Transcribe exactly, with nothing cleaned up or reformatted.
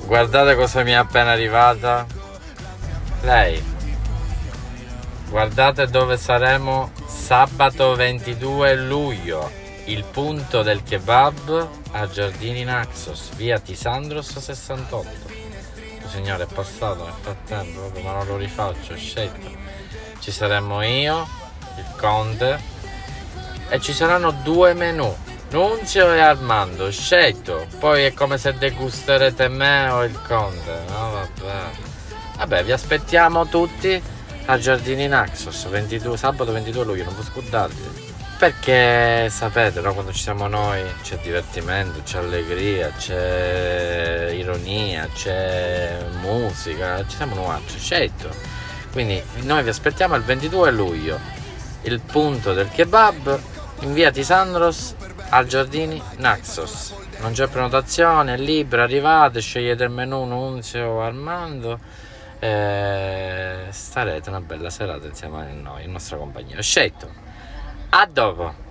Guardate cosa mi è appena arrivata. Lei. Guardate dove saremo sabato ventidue luglio. Il punto del kebab a Giardini Naxos, via Tisandros sessantotto. Il signore è passato nel frattempo, ma non lo rifaccio, ho scelto. Ci saremmo io, il Conte, e ci saranno due menù, Nunzio e Armando, scelto. Poi è come se degusterete me o il Conte, no? Vabbè. Vabbè, vi aspettiamo tutti a Giardini Naxos, ventidue, sabato ventidue luglio, non può scordarvi. Perché sapete, no? Quando ci siamo noi c'è divertimento, c'è allegria, c'è ironia, c'è musica, ci siamo noi, c'è scelto. Quindi noi vi aspettiamo il ventidue luglio, il punto del kebab in via Tisandros al Giardini Naxos. Non c'è prenotazione, è libera, arrivate, scegliete il menù Nunzio o Armando e starete una bella serata insieme a noi, in nostra compagnia. Scelto. A dopo!